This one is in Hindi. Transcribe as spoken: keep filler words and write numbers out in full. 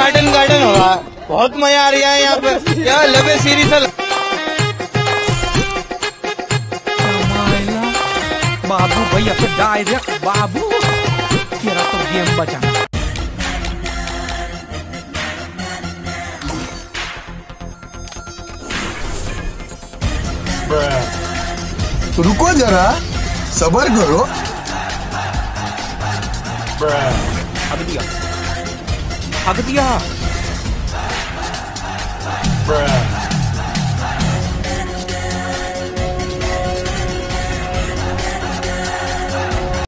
गार्डन गार्डन हो रहा है, बहुत मजा आ रहा है यहाँ पे। क्या लबे सीरीज बाबू भैया तो डायरेक्ट बाबू तेरा तो गेम बचा। रुको जरा, सबर करो। हक दिया, हक दिया।